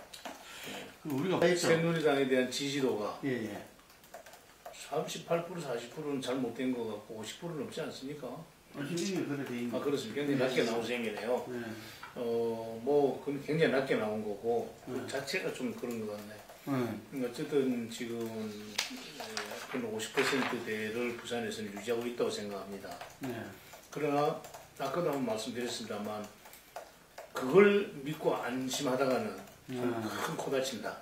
[SPEAKER 1] 그 우리가 했죠.
[SPEAKER 2] 새누리당에 대한 지지도가
[SPEAKER 1] 예, 예.
[SPEAKER 2] 삼십팔 퍼센트 사십 퍼센트는 잘못된 것 같고 오십 퍼센트 넘지 않습니까?
[SPEAKER 1] 어, 지금 그래 돼 있는.
[SPEAKER 2] 아 그렇습니까? 굉장히 낮게 나온 셈이네요.
[SPEAKER 1] 예.
[SPEAKER 2] 어, 뭐 그건 굉장히 낮게 나온 거고 그
[SPEAKER 1] 음.
[SPEAKER 2] 자체가 좀 그런 것 같네.
[SPEAKER 1] 음.
[SPEAKER 2] 어쨌든 지금 한 오십 퍼센트대를 부산에서는 유지하고 있다고 생각합니다.
[SPEAKER 1] 예.
[SPEAKER 2] 그러나 아까도 한번 말씀드렸습니다만 그걸 믿고 안심하다가는
[SPEAKER 1] 음.
[SPEAKER 2] 큰 코다친다.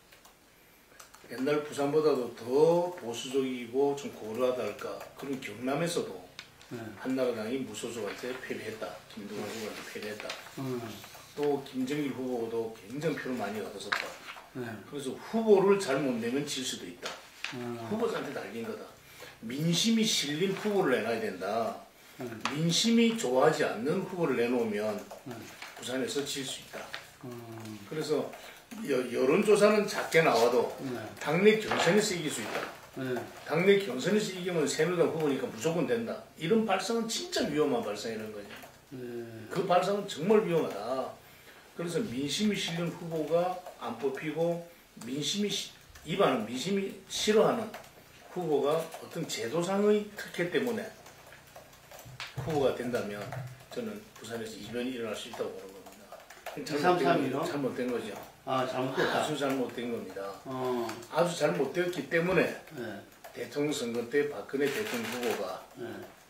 [SPEAKER 2] 옛날 부산보다도 더 보수적이고 좀 고루하다 할까. 그런 경남에서도
[SPEAKER 1] 음.
[SPEAKER 2] 한나라당이 무소속한테 패배했다. 김동완 후보한테 패배했다.
[SPEAKER 1] 음.
[SPEAKER 2] 또 김정일 후보도 굉장히 표를 많이 얻었었다.
[SPEAKER 1] 네.
[SPEAKER 2] 그래서 후보를 잘못 내면 질 수도 있다.
[SPEAKER 1] 음.
[SPEAKER 2] 후보자한테 날린 거다. 민심이 실린 후보를 내놔야 된다.
[SPEAKER 1] 음.
[SPEAKER 2] 민심이 좋아하지 않는 후보를 내놓으면
[SPEAKER 1] 음.
[SPEAKER 2] 부산에서 질 수 있다.
[SPEAKER 1] 음.
[SPEAKER 2] 그래서 여, 여론조사는 작게 나와도
[SPEAKER 1] 네.
[SPEAKER 2] 당내 경선에서 이길 수 있다.
[SPEAKER 1] 네.
[SPEAKER 2] 당내 경선에서 이기면 새누리당 후보니까 무조건 된다. 이런 발상은 진짜 위험한 발상이라는 거죠.
[SPEAKER 1] 네.
[SPEAKER 2] 그 발상은 정말 위험하다. 그래서 민심이 실린 후보가 안 뽑히고 민심이 시- 입안은 민심이 싫어하는 후보가 어떤 제도상의 특혜 때문에 후보가 된다면 저는 부산에서 이변이 일어날 수 있다고 보는 겁니다.
[SPEAKER 1] 이삼삼이로?
[SPEAKER 2] 잘못된 거죠.
[SPEAKER 1] 아, 잘못됐다.
[SPEAKER 2] 아주 잘못된 겁니다.
[SPEAKER 1] 어.
[SPEAKER 2] 아주 잘못되었기 때문에
[SPEAKER 1] 네.
[SPEAKER 2] 대통령 선거 때 박근혜 대통령 후보가
[SPEAKER 1] 네.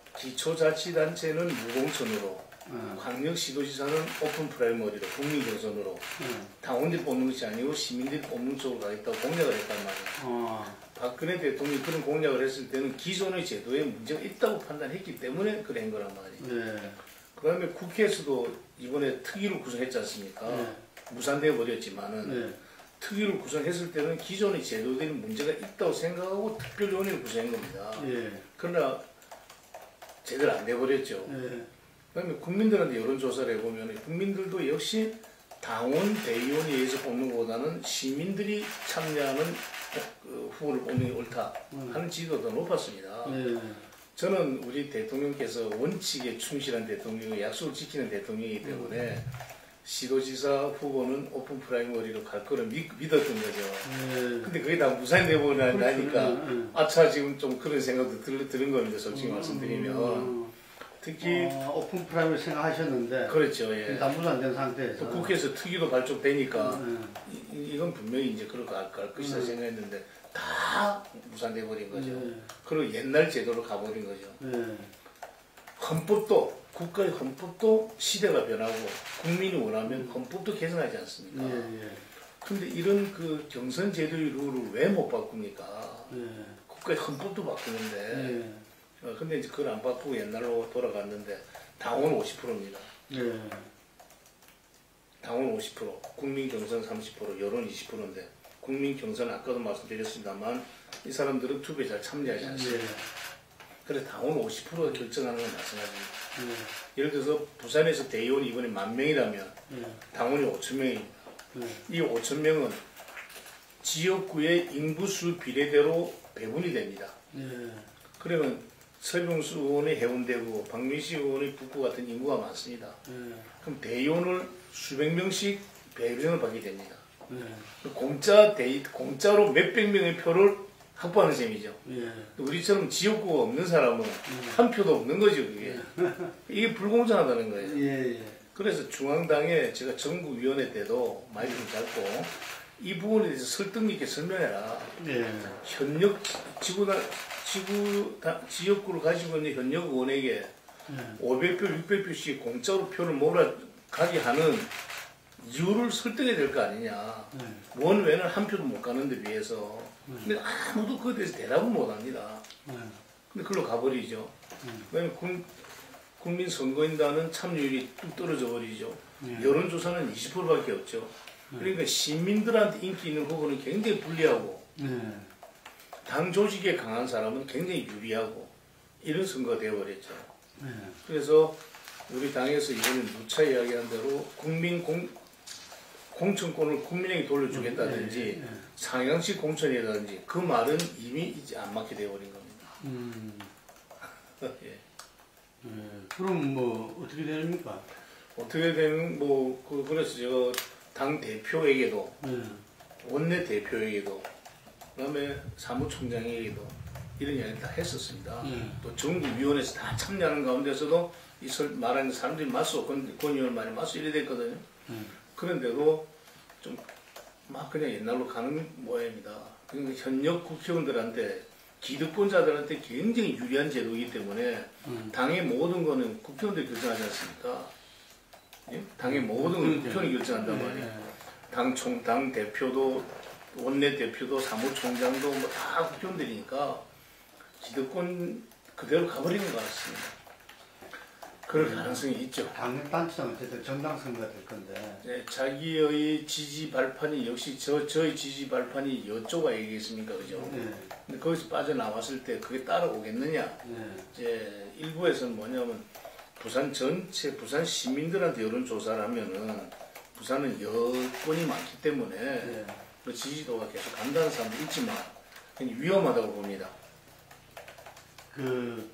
[SPEAKER 2] 기초자치단체는 무공천으로
[SPEAKER 1] 네.
[SPEAKER 2] 광역시도지사는 오픈 프라이머리로 국민경선으로
[SPEAKER 1] 네.
[SPEAKER 2] 당원들이 뽑는 것이 아니고 시민들이 뽑는 쪽으로 가겠다고 공약을 했단 말이에요.
[SPEAKER 1] 어.
[SPEAKER 2] 박근혜 대통령이 그런 공약을 했을 때는 기존의 제도에 문제가 있다고 판단했기 때문에 그래 한 거란 말이에요.
[SPEAKER 1] 네.
[SPEAKER 2] 그 다음에 국회에서도 이번에 특위를 구성했지 않습니까?
[SPEAKER 1] 네.
[SPEAKER 2] 무산되어 버렸지만은
[SPEAKER 1] 네.
[SPEAKER 2] 특위를 구성했을 때는 기존의 제도들이 문제가 있다고 생각하고 특별위원회를 구성한 겁니다.
[SPEAKER 1] 예.
[SPEAKER 2] 그러나 제대로 안 돼버렸죠.
[SPEAKER 1] 예.
[SPEAKER 2] 그다음에 국민들한테 여론조사를 해보면 국민들도 역시 당원 대의원에 의해서 뽑는 것보다는 시민들이 참여하는 그 후보를 뽑는 게 옳다 하는 지지도가 더 높았습니다.
[SPEAKER 1] 네.
[SPEAKER 2] 저는 우리 대통령께서 원칙에 충실한 대통령이고 약속을 지키는 대통령이기 때문에 시도지사 후보는 오픈 프라이머리로 갈 거를 믿, 믿었던 거죠.
[SPEAKER 1] 네.
[SPEAKER 2] 근데 그게 다 무산되고 나니까
[SPEAKER 1] 그렇죠. 네.
[SPEAKER 2] 아차 지금 좀 그런 생각도 들, 들은 겁니다. 솔직히 말씀드리면.
[SPEAKER 1] 음.
[SPEAKER 2] 특히
[SPEAKER 1] 어, 오픈 프라임을 생각하셨는데
[SPEAKER 2] 그렇죠. 예.
[SPEAKER 1] 남부도 안 된 상태에서
[SPEAKER 2] 또 국회에서 특위도 발족되니까
[SPEAKER 1] 네.
[SPEAKER 2] 이, 이건 분명히 이제 그럴 갈, 갈 것이다
[SPEAKER 1] 음.
[SPEAKER 2] 생각했는데 다 무산돼 버린 거죠.
[SPEAKER 1] 네.
[SPEAKER 2] 그리고 옛날 제도로 가버린 거죠.
[SPEAKER 1] 네.
[SPEAKER 2] 헌법도 국가의 헌법도 시대가 변하고 국민이 원하면 헌법도 개정하지 않습니까?
[SPEAKER 1] 예, 예.
[SPEAKER 2] 근데 이런 그 경선 제도의 룰을 왜 못 바꿉니까?
[SPEAKER 1] 예.
[SPEAKER 2] 국가의 헌법도 바꾸는데
[SPEAKER 1] 예.
[SPEAKER 2] 어, 근데 이제 그걸 안 바꾸고 옛날로 돌아갔는데 당원 오십 퍼센트입니다.
[SPEAKER 1] 예.
[SPEAKER 2] 당원 오십 퍼센트, 국민 경선 삼십 퍼센트, 여론 이십 퍼센트인데 국민 경선 아까도 말씀드렸습니다만 이 사람들은 투표에 잘 참여하지 않습니다.
[SPEAKER 1] 예.
[SPEAKER 2] 그래서 당원 오십 퍼센트가 결정하는 건 마찬가지입니다.
[SPEAKER 1] 예.
[SPEAKER 2] 예를 들어서 부산에서 대의원이 이번에 만 명이라면
[SPEAKER 1] 예.
[SPEAKER 2] 당원이 오천 명입니다.
[SPEAKER 1] 예.
[SPEAKER 2] 이 오천 명은 지역구의 인구수 비례대로 배분이 됩니다.
[SPEAKER 1] 예.
[SPEAKER 2] 그러면 서병수 의원의 해운대구, 박민식 의원의 북구 같은 인구가 많습니다.
[SPEAKER 1] 예.
[SPEAKER 2] 그럼 대의원을 수백 명씩 배분을 받게 됩니다.
[SPEAKER 1] 예.
[SPEAKER 2] 공짜 대 공짜로 몇백 명의 표를 확보하는 셈이죠.
[SPEAKER 1] 예.
[SPEAKER 2] 우리처럼 지역구가 없는 사람은 한 표도 없는 거죠, 그게. 이게 불공정하다는 거예요.
[SPEAKER 1] 예. 예.
[SPEAKER 2] 그래서 중앙당에 제가 전국위원회 때도 마이크를 잡고 이 부분에 대해서 설득 있게 설명해라.
[SPEAKER 1] 예.
[SPEAKER 2] 현역 지구단, 지구, 지역구를 가지고 있는 현역 의원에게 오백 표, 육백 표씩 공짜로 표를 몰아가게 하는 이유를 설득해야 될 거 아니냐.
[SPEAKER 1] 예.
[SPEAKER 2] 원외는 한 표도 못 가는데 비해서. 근데 아무도 그에 대해서 대답은 못 합니다.
[SPEAKER 1] 예.
[SPEAKER 2] 근데 그걸로 가버리죠. 그다음에 국, 국민 선거인단은 참여율이 뚝 떨어져 버리죠.
[SPEAKER 1] 예.
[SPEAKER 2] 여론조사는 이십 퍼센트밖에 없죠. 그러니까 시민들한테 인기 있는 후보는 굉장히 불리하고
[SPEAKER 1] 예.
[SPEAKER 2] 당 조직에 강한 사람은 굉장히 유리하고 이런 선거가 되어버렸죠.
[SPEAKER 1] 예.
[SPEAKER 2] 그래서 우리 당에서 이번에 누차 이야기한 대로 국민 공, 공천권을 국민에게 돌려주겠다든지
[SPEAKER 1] 예. 예.
[SPEAKER 2] 상향식 공천이라든지 그 말은 이미 이제 안 맞게 되어버린 겁니다.
[SPEAKER 1] 음.
[SPEAKER 2] 예.
[SPEAKER 1] 예. 그럼 뭐 어떻게 됩니까?
[SPEAKER 2] 어떻게 되면 뭐 그, 그래서 제가 당 대표에게도
[SPEAKER 1] 예.
[SPEAKER 2] 원내 대표에게도 그다음에 사무총장에게도 이런 이야기를 다 했었습니다.
[SPEAKER 1] 예.
[SPEAKER 2] 또 전국위원회에서 다 참여하는 가운데서도 이 설, 말하는 사람들이 맞서 권, 권 의원 말이 맞서 이래 됐거든요.
[SPEAKER 1] 예.
[SPEAKER 2] 그런데도 좀 막 그냥 옛날로 가는 모양입니다. 그러니까 현역 국회의원들한테 기득권자들한테 굉장히 유리한 제도이기 때문에
[SPEAKER 1] 음.
[SPEAKER 2] 당의 모든 거는 국회의원들이 결정하지 않습니까? 예? 당의 모든 걸
[SPEAKER 1] 그러니까요.
[SPEAKER 2] 국회의원이 결정한단 말이에요. 당 총, 당 대표도, 원내 대표도, 사무총장도 뭐 다 국회의원들이니까 기득권 그대로 가버리는 것 같습니다. 그럴 가능성이 있죠.
[SPEAKER 1] 당 단체는 어쨌든 정당 선거가 될 건데.
[SPEAKER 2] 네, 자기의 지지 발판이 역시 저, 저의 지지 발판이 이쪽 아니겠습니까? 그죠?
[SPEAKER 1] 네.
[SPEAKER 2] 근데 거기서 빠져나왔을 때 그게 따라오겠느냐?
[SPEAKER 1] 네.
[SPEAKER 2] 이제 일부에서는 뭐냐면 부산 전체, 부산 시민들한테 여론조사를 하면은 부산은 여건이 많기 때문에
[SPEAKER 1] 네.
[SPEAKER 2] 그 지지도가 계속 간다는 사람도 있지만 위험하다고 봅니다.
[SPEAKER 1] 그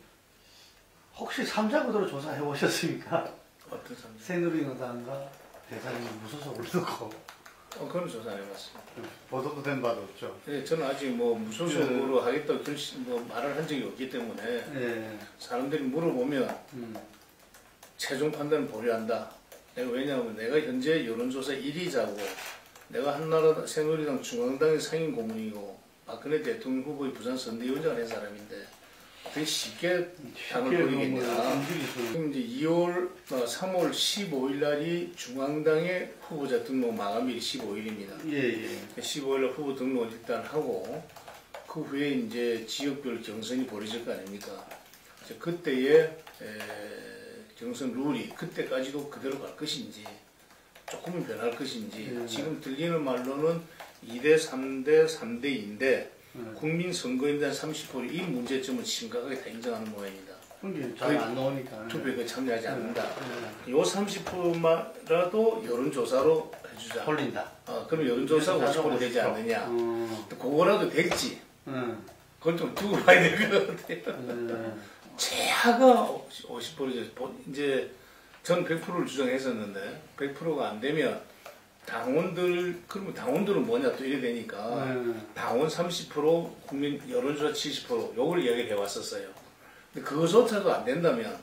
[SPEAKER 1] 혹시 삼자구도로 조사해 보셨습니까?
[SPEAKER 2] 어떤 사람?
[SPEAKER 1] 새누리노당과 대사님 무소속으로 놓고
[SPEAKER 2] 어, 그런 조사 안 해봤습니다.
[SPEAKER 1] 보도도 된 바도 없죠.
[SPEAKER 2] 네, 저는 아직 뭐 무소속으로 하겠다고 결심, 뭐 말을 한 적이 없기 때문에
[SPEAKER 1] 네.
[SPEAKER 2] 사람들이 물어보면
[SPEAKER 1] 음.
[SPEAKER 2] 최종 판단을 보류한다. 내가 왜냐하면 내가 현재 여론조사 일 위자고 내가 한나라 새누리당 중앙당의 상임 고문이고 박근혜 대통령 후보의 부산 선대위원장을 한 사람인데 되게 쉽게 당을 보이겠냐. 지금 이제 이월, 삼월 십오일 날이 중앙당의 후보자 등록 마감일이 십오일입니다.
[SPEAKER 1] 예, 예.
[SPEAKER 2] 십오일 날 후보 등록을 일단 하고 그 후에 이제 지역별 경선이 벌어질 거 아닙니까? 이제 그때의 에, 경선 룰이 그때까지도 그대로 갈 것인지 조금은 변할 것인지
[SPEAKER 1] 예.
[SPEAKER 2] 지금 들리는 말로는 이 대 삼 대 삼 대 이인데
[SPEAKER 1] 음.
[SPEAKER 2] 국민 선거에 대한 삼십 퍼센트 이 문제점은 심각하게 다 인정하는 모양입니다.
[SPEAKER 1] 그게 잘 안 나오니까.
[SPEAKER 2] 투표에 참여하지 않는다.
[SPEAKER 1] 네.
[SPEAKER 2] 요 삼십 퍼센트만이라도 여론조사로 해주자.
[SPEAKER 1] 홀린다.
[SPEAKER 2] 어, 그럼 여론조사가 오십 퍼센트 되지 않느냐.
[SPEAKER 1] 음.
[SPEAKER 2] 그거라도 될지.
[SPEAKER 1] 음.
[SPEAKER 2] 그걸 좀 두고 봐야 될 것 같아요.
[SPEAKER 1] 음.
[SPEAKER 2] 최하가 오십 퍼센트 이제 전 백 퍼센트를 주장했었는데 백 퍼센트가 안 되면 당원들 그러면 당원들은 뭐냐 또 이래 되니까
[SPEAKER 1] 음.
[SPEAKER 2] 당원 삼십 퍼센트 국민 여론조사 칠십 퍼센트 요걸 이야기를 해왔었어요. 근데 그거조차도 안 된다면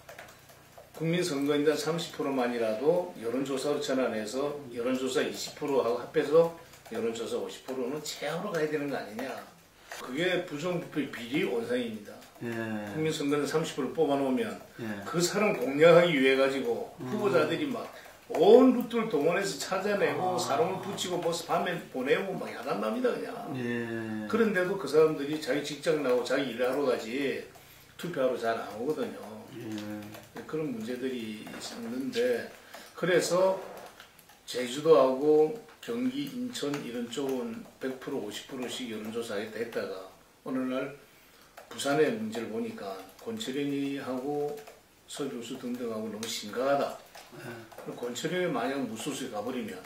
[SPEAKER 2] 국민 선거인단 삼십 퍼센트만이라도 여론조사로 전환해서 여론조사 이십 퍼센트하고 합해서 여론조사 오십 퍼센트는 최하로 가야 되는 거 아니냐. 그게 부정부패 비리 원상입니다.
[SPEAKER 1] 예.
[SPEAKER 2] 국민 선거는 삼십 퍼센트 뽑아놓으면
[SPEAKER 1] 예.
[SPEAKER 2] 그 사람 공략하기 위해 가지고
[SPEAKER 1] 음.
[SPEAKER 2] 후보자들이 막 온 루트를 동원해서 찾아내고
[SPEAKER 1] 아.
[SPEAKER 2] 사람을 붙이고 버스 밤에 보내고 막 야단납니다 그냥.
[SPEAKER 1] 예.
[SPEAKER 2] 그런데도 그 사람들이 자기 직장 나고 자기 일을 하러 가지 투표하러 잘 안 오거든요.
[SPEAKER 1] 예.
[SPEAKER 2] 그런 문제들이 있는데 그래서 제주도하고 경기, 인천 이런 쪽은 백 퍼센트 오십 퍼센트씩 여론조사하겠다 했다가 어느 날 부산의 문제를 보니까 권철현이하고 서교수 등등하고 너무 심각하다.
[SPEAKER 1] 예.
[SPEAKER 2] 권철현이 만약 무소속에 가버리면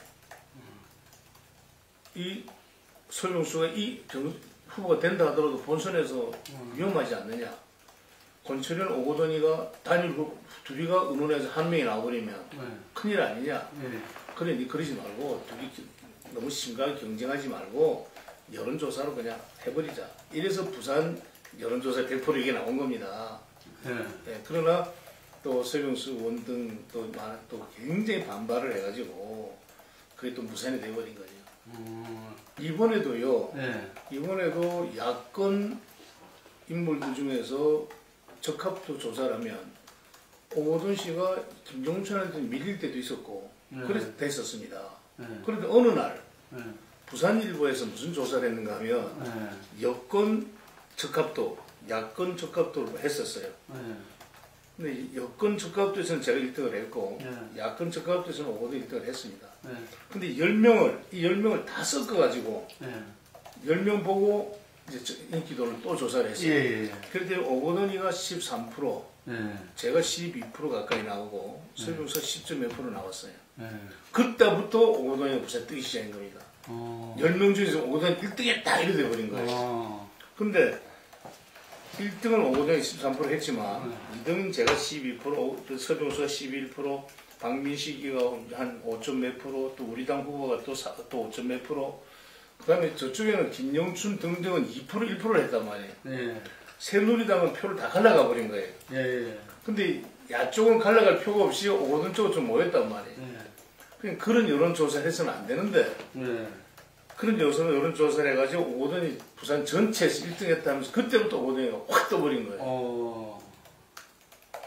[SPEAKER 2] 이 서명수가 이 경, 후보가 된다 하더라도 본선에서 위험하지 않느냐. 권철현, 오고돈이가 단일 후, 둘이가 의논해서 한 명이 나와버리면
[SPEAKER 1] 예.
[SPEAKER 2] 큰일 아니냐.
[SPEAKER 1] 예.
[SPEAKER 2] 그러니 그러지 말고 둘이 너무 심각하게 경쟁하지 말고 여론조사로 그냥 해버리자. 이래서 부산 여론조사 백 퍼센트 이게 나온 겁니다.
[SPEAKER 1] 예.
[SPEAKER 2] 네, 그러나 또 서병수 의원 등또 또 굉장히 반발을 해가지고 그게 또 무산이 돼버린 거죠.
[SPEAKER 1] 음.
[SPEAKER 2] 이번에도요.
[SPEAKER 1] 예.
[SPEAKER 2] 이번에도 야권 인물들 중에서 적합도 조사를 하면 오고돈 씨가 김종철한테 밀릴 때도 있었고
[SPEAKER 1] 네.
[SPEAKER 2] 그래서 됐었습니다.
[SPEAKER 1] 네.
[SPEAKER 2] 그런데 어느 날
[SPEAKER 1] 예.
[SPEAKER 2] 부산일보에서 무슨 조사를 했는가 하면
[SPEAKER 1] 예.
[SPEAKER 2] 여권 적합도, 야권 적합도를 했었어요.
[SPEAKER 1] 예.
[SPEAKER 2] 근데 여권 적합도에서는 제가 일 등을 했고
[SPEAKER 1] 네.
[SPEAKER 2] 야권 적합도에서는 오고돈 일 등을 했습니다.
[SPEAKER 1] 예.
[SPEAKER 2] 근데 열 명을 이 열 명을 다 섞어가지고
[SPEAKER 1] 예.
[SPEAKER 2] 열 명 보고 이제 저- 인기도를 또 조사를 했어요.
[SPEAKER 1] 예. 예.
[SPEAKER 2] 그런데 오고돈이가 십삼 퍼센트,
[SPEAKER 1] 예.
[SPEAKER 2] 제가 십이 퍼센트 가까이 나오고 설명서 십 점 몇 퍼센트 나왔어요.
[SPEAKER 1] 예.
[SPEAKER 2] 그때부터 오고돈이가 부산 뜨기 시작한 겁니다.
[SPEAKER 1] 어.
[SPEAKER 2] 열 명 중에서 오고돈이 일 등 했다 이래 돼버린 거예요.
[SPEAKER 1] 어.
[SPEAKER 2] 근데 일 등은 오고돈이 십삼 퍼센트 했지만 이 등은 제가 십이 퍼센트, 서병수가 십일 퍼센트, 박민식이가 한 오 점 몇 프로, 또 우리 당 후보가 또, 사, 또 오 점 몇 프로, 그 다음에 저쪽에는 김영춘 등등은 이 퍼센트, 일 퍼센트를 했단 말이에요.
[SPEAKER 1] 예.
[SPEAKER 2] 새누리당은 표를 다 갈라가 버린 거예요.
[SPEAKER 1] 예. 예.
[SPEAKER 2] 근데 야쪽은 갈라갈 표가 없이 오고돈 쪽은 좀 모였단 말이에요.
[SPEAKER 1] 예.
[SPEAKER 2] 그냥 그런 여론조사를 해서는 안 되는데
[SPEAKER 1] 예.
[SPEAKER 2] 그런 여론, 여론조사를 해가지고 오고돈이 부산 전체에서 일 등 했다면서 그때부터 오고돈이 확 떠버린 거예요.
[SPEAKER 1] 어.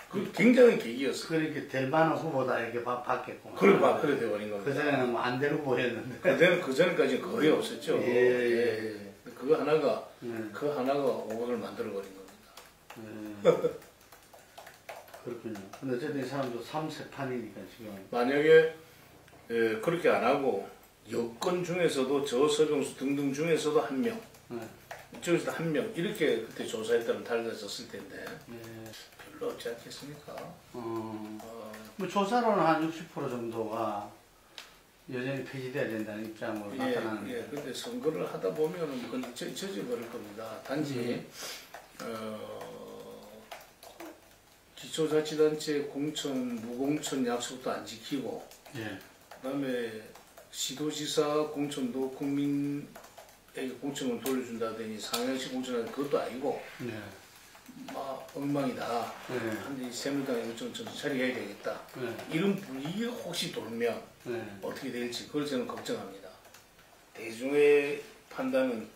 [SPEAKER 2] 그 굉장한 계기였어요.
[SPEAKER 1] 그렇게 될 만한 후보다 이렇게 바, 받겠구만.
[SPEAKER 2] 그래 봐, 그래 돼버린 겁니다.
[SPEAKER 1] 그전에는 뭐 안 될 후보였는데.
[SPEAKER 2] 그때는 그 전까지 거의 없었죠.
[SPEAKER 1] 예, 예, 예.
[SPEAKER 2] 그거 하나가
[SPEAKER 1] 예.
[SPEAKER 2] 그 하나가 오원을 만들어 버린 겁니다.
[SPEAKER 1] 예. 그렇군요. 근데 어쨌든 이 사람도 삼세판이니까 지금.
[SPEAKER 2] 만약에 에, 그렇게 안 하고 여권 중에서도 저 서병수 등등 중에서도 한 명,
[SPEAKER 1] 예.
[SPEAKER 2] 저기서 한 명 이렇게 그때 조사했다면 달라졌을 텐데
[SPEAKER 1] 예.
[SPEAKER 2] 별로 없지 않겠습니까?
[SPEAKER 1] 어,
[SPEAKER 2] 어,
[SPEAKER 1] 뭐 조사로는 한 육십 퍼센트 정도가 여전히 폐지돼야 된다는 입장으로
[SPEAKER 2] 예,
[SPEAKER 1] 나타나는데.
[SPEAKER 2] 예. 근데 선거를 하다 보면은 그건 저- 젖어버릴 겁니다. 단지
[SPEAKER 1] 음.
[SPEAKER 2] 어, 기초자치단체 공천, 무공천 약속도 안 지키고
[SPEAKER 1] 예.
[SPEAKER 2] 그다음에 시도지사 공천도 국민에게 공천을 돌려준다더니 상향식 공천하는 그것도 아니고
[SPEAKER 1] 네.
[SPEAKER 2] 막 엉망이다.
[SPEAKER 1] 네.
[SPEAKER 2] 한데 새누리당이 일정 정신 차려야 되겠다.
[SPEAKER 1] 네.
[SPEAKER 2] 이런 분위기가 혹시 돌면
[SPEAKER 1] 네.
[SPEAKER 2] 어떻게 될지 그걸 저는 걱정합니다. 대중의 판단은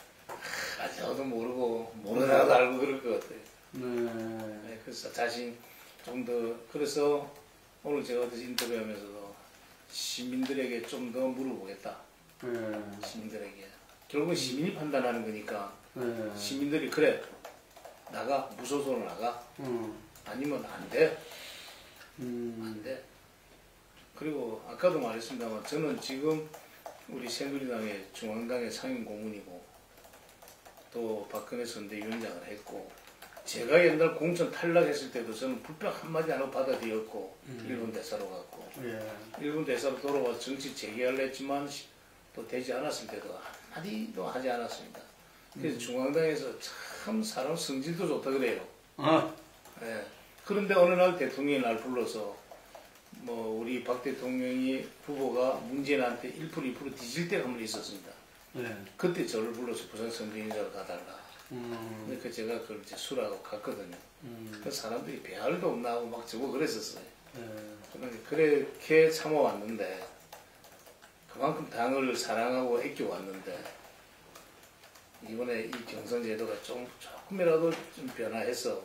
[SPEAKER 2] 아저도 모르고 모르다도 알고 그럴 것 같아요.
[SPEAKER 1] 네.
[SPEAKER 2] 네, 그래서 자신 좀 더 그래서 오늘 제가 어제 인터뷰하면서도 시민들에게 좀 더 물어보겠다.
[SPEAKER 1] 네.
[SPEAKER 2] 시민들에게 결국은 시민이 판단하는 거니까
[SPEAKER 1] 네.
[SPEAKER 2] 시민들이 그래 나가 무소속으로 나가
[SPEAKER 1] 음.
[SPEAKER 2] 아니면 안 돼.
[SPEAKER 1] 음.
[SPEAKER 2] 안 돼. 그리고 아까도 말했습니다만 저는 지금 우리 새누리당의 중앙당의 상임 고문이고 또 박근혜 선대위원장을 했고 제가 옛날 공천 탈락했을 때도 저는 불평 한마디 안 하고 받아들였고
[SPEAKER 1] 음.
[SPEAKER 2] 일본 대사로 갔고
[SPEAKER 1] 예.
[SPEAKER 2] 일본 대사로 돌아와서 정치 재개하려 했지만 또 되지 않았을 때도 한마디도 하지 않았습니다. 그래서
[SPEAKER 1] 음.
[SPEAKER 2] 중앙당에서 참 사람 성질도 좋다 그래요.
[SPEAKER 1] 아.
[SPEAKER 2] 예. 그런데 어느 날 대통령이 날 불러서 뭐 우리 박 대통령이 후보가 문재인한테 일 퍼센트 이 퍼센트 뒤질 때가 한 번 있었습니다.
[SPEAKER 1] 네.
[SPEAKER 2] 그때 저를 불러서 부산 선대위원장으로 가달라.
[SPEAKER 1] 음.
[SPEAKER 2] 그러니까 제가 그걸 이제 술하고 갔거든요.
[SPEAKER 1] 음.
[SPEAKER 2] 그 사람들이 배알도 없나 하고 막 저거 그랬었어요.
[SPEAKER 1] 네.
[SPEAKER 2] 그런데 그렇게 참아왔는데 그만큼 당을 사랑하고 아껴왔는데 이번에 이 경선제도가 좀 조금이라도 좀 변화해서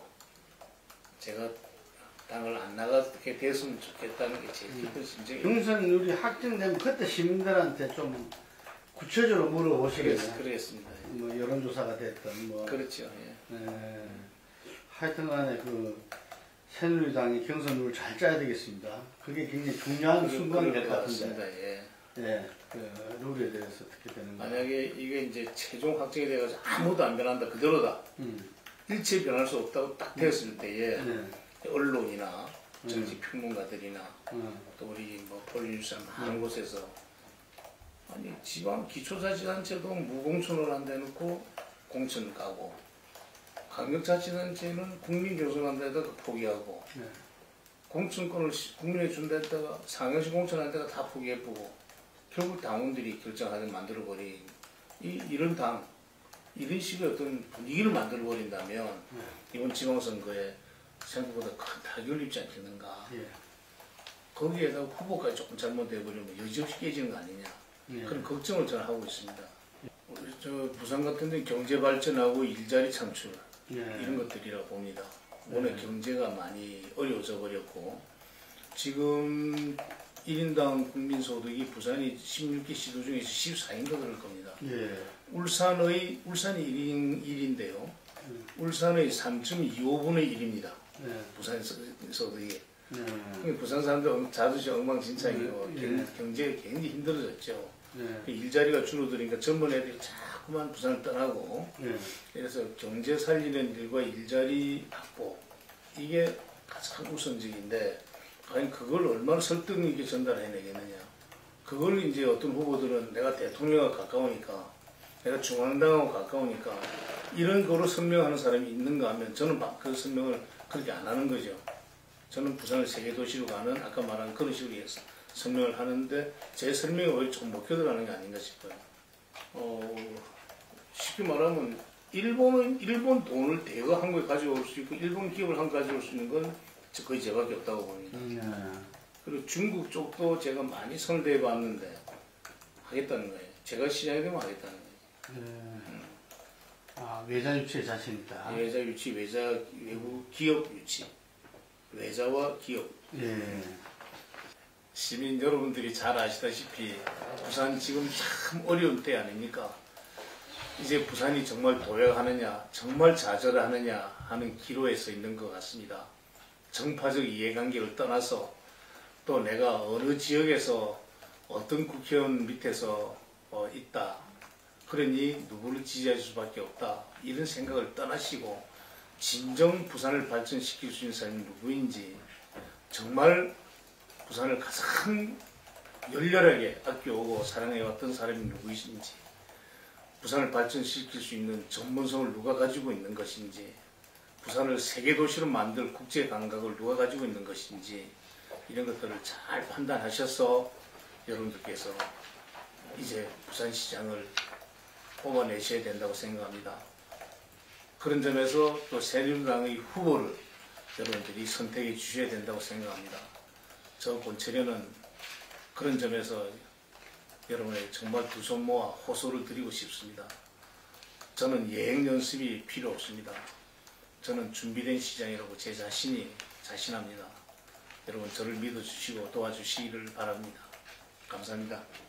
[SPEAKER 2] 제가 당을 안 나가게 됐으면 좋겠다는 게 제일 깊은 심정이에요.
[SPEAKER 1] 경선률이 확정되면 그때 시민들한테 좀 구체적으로 물어보시겠네요.
[SPEAKER 2] 그랬, 그랬습니다.
[SPEAKER 1] 뭐 여론조사가 됐든 뭐.
[SPEAKER 2] 그렇죠. 예.
[SPEAKER 1] 예. 하여튼간에 그 새누리당이 경선룰 잘 짜야 되겠습니다. 그게 굉장히 중요한 순간이 될 것 같은데.
[SPEAKER 2] 예.
[SPEAKER 1] 예. 그 룰에 대해서 어떻게 되는 가
[SPEAKER 2] 만약에 이게 이제 최종 확정이 돼가지고 아무도 안 변한다 그대로다.
[SPEAKER 1] 음.
[SPEAKER 2] 일체 변할 수 없다고 딱 되었을 때에
[SPEAKER 1] 네.
[SPEAKER 2] 언론이나 정치 평론가들이나
[SPEAKER 1] 음.
[SPEAKER 2] 또 우리 뭐 폴리뉴스 많은 곳에서 아니 지방 기초자치단체도 무공천을 안 대놓고 공천 가고 강력자치단체는 국민교섭한 데다가 포기하고
[SPEAKER 1] 네.
[SPEAKER 2] 공천권을 시- 국민에 준 데다가 상영시 공천한 데가 다 포기해보고 결국 당원들이 결정하게 만들어버린 이, 이런 당 이런 식의 어떤 분위기를 만들어버린다면
[SPEAKER 1] 네.
[SPEAKER 2] 이번 지방선거에 생각보다 큰 타격을 입지 않겠는가.
[SPEAKER 1] 예.
[SPEAKER 2] 거기에다가 후보까지 조금 잘못돼버리면 여지없이 깨지는 거 아니냐.
[SPEAKER 1] 예.
[SPEAKER 2] 그런 걱정을 저는 하고 있습니다. 우리 저 부산 같은 데 경제 발전하고 일자리 창출
[SPEAKER 1] 예.
[SPEAKER 2] 이런 것들이라고 봅니다. 오늘
[SPEAKER 1] 네.
[SPEAKER 2] 경제가 많이 어려워져 버렸고 지금 일 인당 국민소득이 부산이 십육 개 시도 중에서 십사 인가 그럴 겁니다.
[SPEAKER 1] 예.
[SPEAKER 2] 울산의 울산이 일 인 일 인데요.
[SPEAKER 1] 음.
[SPEAKER 2] 울산의 삼 점 이오분의 일입니다.
[SPEAKER 1] 예.
[SPEAKER 2] 부산 소- 소득이.
[SPEAKER 1] 예.
[SPEAKER 2] 그러니까 부산 사람들 엉- 자존심 엉망진창이고
[SPEAKER 1] 예.
[SPEAKER 2] 경- 경제가 굉장히 힘들어졌죠.
[SPEAKER 1] 예.
[SPEAKER 2] 그 일자리가 줄어드니까 젊은 애들이 자꾸만 부산을 떠나고
[SPEAKER 1] 예.
[SPEAKER 2] 그래서 경제 살리는 일과 일자리 확보 이게 가장 우선적인데 과연 그걸 얼마나 설득 있게 전달해내겠느냐. 그걸 이제 어떤 후보들은 내가 대통령과 가까우니까 내가 중앙당하고 가까우니까 이런 거로 설명하는 사람이 있는가 하면 저는 그 설명을 그렇게 안 하는 거죠. 저는 부산을 세계도시로 가는 아까 말한 그런 식으로 해서 설명을 하는데 제 설명이 오히려 좀 못 겨들어가는 게 아닌가 싶어요. 어, 쉽게 말하면 일본은 일본 돈을 대거 한국에 가져올 수 있고 일본 기업을 한국에 가져올 수 있는 건 거의 제밖에 없다고 봅니다.
[SPEAKER 1] 음.
[SPEAKER 2] 그리고 중국 쪽도 제가 많이 손을 대봤는데 하겠다는 거예요. 제가 시장이 되면 하겠다는 거예요.
[SPEAKER 1] 예. 아, 외자 유치에 자신 있다.
[SPEAKER 2] 외자 유치, 외자 외국 기업 유치 외자와 기업,
[SPEAKER 1] 예.
[SPEAKER 2] 시민 여러분들이 잘 아시다시피 부산 지금 참 어려운 때 아닙니까? 이제 부산이 정말 도약하느냐, 정말 좌절하느냐 하는 기로에 서 있는 것 같습니다. 정파적 이해관계를 떠나서 또 내가 어느 지역에서 어떤 국회의원 밑에서 어, 있다. 그러니 누구를 지지할 수밖에 없다. 이런 생각을 떠나시고 진정 부산을 발전시킬 수 있는 사람이 누구인지, 정말 부산을 가장 열렬하게 아껴오고 사랑해왔던 사람이 누구이신지, 부산을 발전시킬 수 있는 전문성을 누가 가지고 있는 것인지, 부산을 세계도시로 만들 국제감각을 누가 가지고 있는 것인지, 이런 것들을 잘 판단하셔서 여러분들께서 이제 부산시장을 뽑아내셔야 된다고 생각합니다. 그런 점에서 또 새누리당의 후보를 여러분들이 선택해 주셔야 된다고 생각합니다. 저 권철현은 그런 점에서 여러분에게 정말 두 손 모아 호소를 드리고 싶습니다. 저는 예행 연습이 필요 없습니다. 저는 준비된 시장이라고 제 자신이 자신합니다. 여러분 저를 믿어주시고 도와주시기를 바랍니다. 감사합니다.